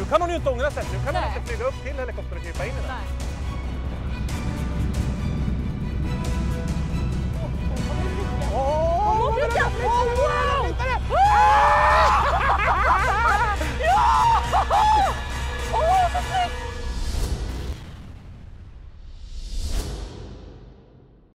kan hon ju inte ångra sig. Nu kan hon inte flyga upp till helikoptern och krypa in i den. Nej. Åh!